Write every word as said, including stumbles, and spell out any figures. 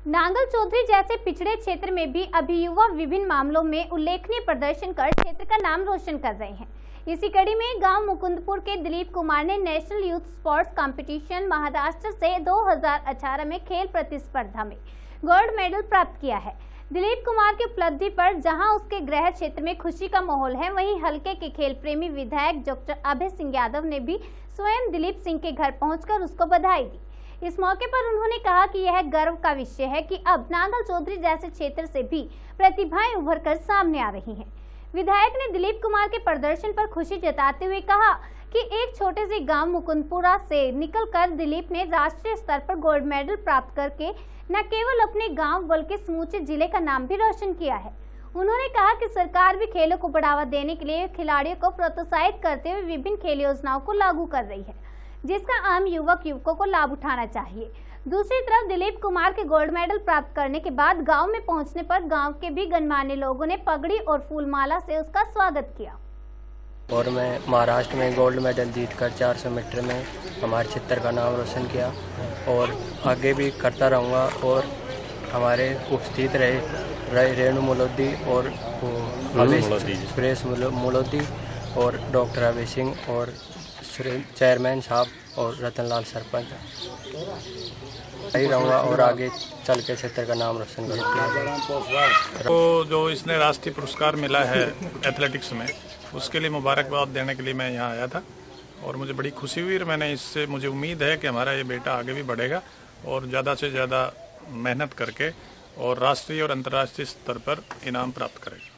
नांगल चौधरी जैसे पिछड़े क्षेत्र में भी अभी युवा विभिन्न मामलों में उल्लेखनीय प्रदर्शन कर क्षेत्र का नाम रोशन कर रहे हैं। इसी कड़ी में गांव मुकुंदपुर के दिलीप कुमार ने national youth sports competition Maharashtra से दो हज़ार अठारह में खेल प्रतिस्पर्धा में गोल्ड मेडल प्राप्त किया है। दिलीप कुमार की उपलब्धि पर जहां उसके गृह क्षेत्र में खुशी का माहौल है, वहीं हल्के के खेल प्रेमी विधायक डॉक्टर अभय सिंह यादव ने भी स्वयं दिलीप सिंह के घर पहुंचकर उसको बधाई दी। इस मौके पर उन्होंने कहा कि यह गर्व का विषय है कि अब नांगल चौधरी जैसे क्षेत्र से भी प्रतिभाएं उभर कर सामने आ रही हैं। विधायक ने दिलीप कुमार के प्रदर्शन पर खुशी जताते हुए कहा कि एक छोटे से गांव मुकुंदपुरा से निकलकर दिलीप ने राष्ट्रीय स्तर पर गोल्ड मेडल प्राप्त करके न केवल अपने गांव बल्कि समूचे जिले का नाम भी रोशन किया है। उन्होंने कहा कि सरकार भी खेलों को बढ़ावा देने के लिए खिलाड़ियों को प्रोत्साहित करते हुए विभिन्न खेल योजनाओं को लागू कर रही है, जिसका आम युवक युवकों को लाभ उठाना चाहिए। दूसरी तरफ दिलीप कुमार के गोल्ड मेडल प्राप्त करने के बाद गांव में पहुंचने पर गांव के भी गणमान्य लोगों ने पगड़ी और फूलमाला से उसका स्वागत किया। और मैं महाराष्ट्र में गोल्ड मेडल जीतकर चार सौ मीटर में हमारे क्षेत्र का नाम रोशन किया और आगे भी करता रहूँगा। और हमारे उपस्थित रहे, रहे रेणु मोलोदी और सुरेश मोलोदी और डॉक्टर अभय सिंह और चेयरमैन साहब और रतनलाल सरपंच, सही रहूँगा और आगे चल के क्षेत्र का नाम रोशन करूँगा। तो जो इसने राष्ट्रीय पुरस्कार मिला है एथलेटिक्स में, उसके लिए मुबारकबाद देने के लिए मैं यहाँ आया था और मुझे बड़ी खुशी हुई। और मैंने इससे मुझे उम्मीद है कि हमारा ये बेटा आगे भी बढ़ेगा और ज़्यादा से ज़्यादा मेहनत करके और राष्ट्रीय और अंतर्राष्ट्रीय स्तर पर इनाम प्राप्त करेगा।